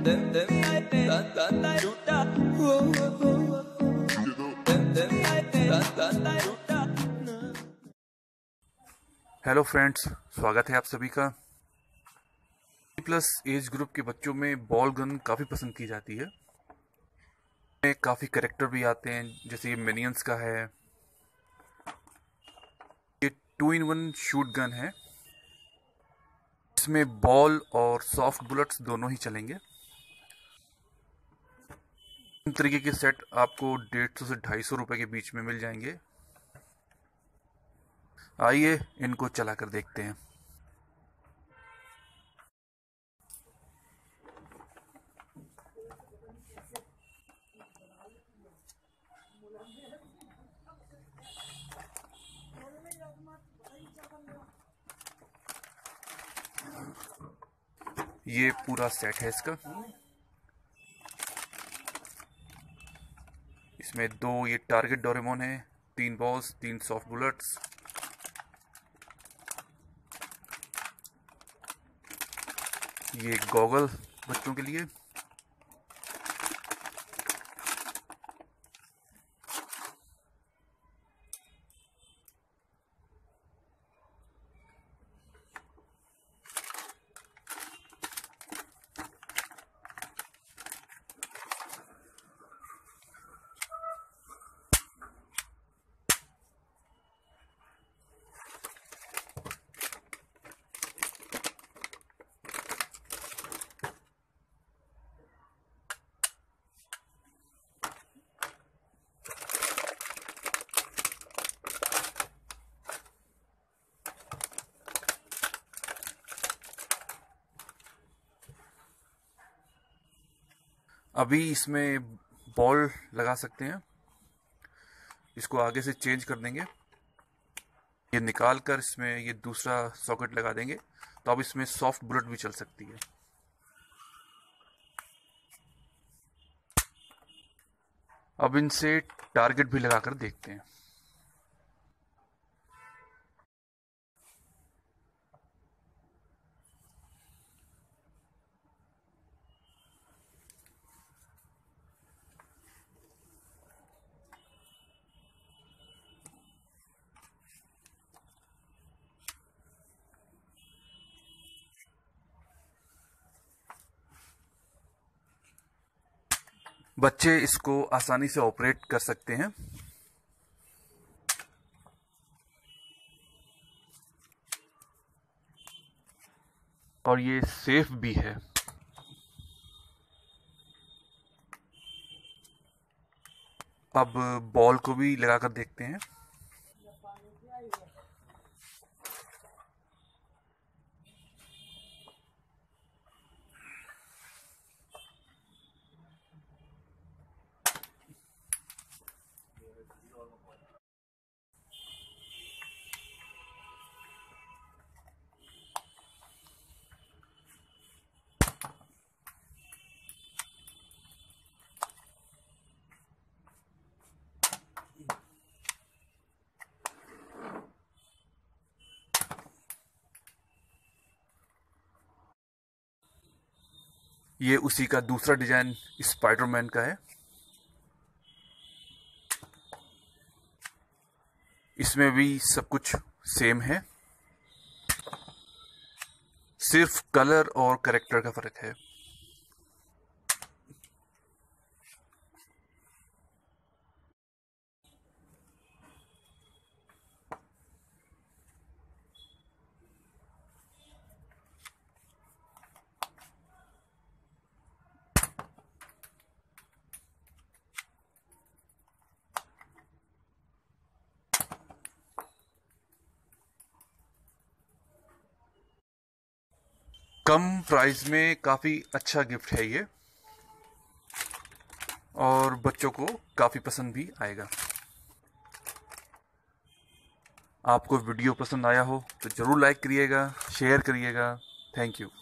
Hello friends, स्वागत है आप सभी का। प्लस एज ग्रुप के बच्चों में बॉल गन काफ़ी पसंद की जाती है। इसमें काफ़ी कैरेक्टर भी आते हैं, जैसे ये मिनियंस का है। ये 2-in-1 शूट गन है। इसमें बॉल और सॉफ्ट बुलेट्स दोनों ही चलेंगे। इन तरीके के सेट आपको 150 से 250 रुपए के बीच में मिल जाएंगे। आइए इनको चला कर देखते हैं। ये पूरा सेट है इसका। इसमें 2 ये टारगेट डोरेमोन है, 3 बॉल्स, 3 सॉफ्ट बुलेट्स। ये गॉगल बच्चों के लिए। अभी इसमें बॉल लगा सकते हैं। इसको आगे से चेंज कर देंगे। ये निकाल कर इसमें ये दूसरा सॉकेट लगा देंगे, तो अब इसमें सॉफ्ट बुलेट भी चल सकती है। अब इनसे टारगेट भी लगाकर देखते हैं। बच्चे इसको आसानी से ऑपरेट कर सकते हैं। और ये सेफ भी है। अब बॉल को भी लगाकर देखते हैं। ये उसी का दूसरा डिजाइन स्पाइडरमैन का है। इसमें भी सब कुछ सेम है, सिर्फ कलर और कैरेक्टर का फर्क है। कम प्राइस में काफ़ी अच्छा गिफ्ट है ये, और बच्चों को काफ़ी पसंद भी आएगा। आपको वीडियो पसंद आया हो तो ज़रूर लाइक करिएगा, शेयर करिएगा। Thank you.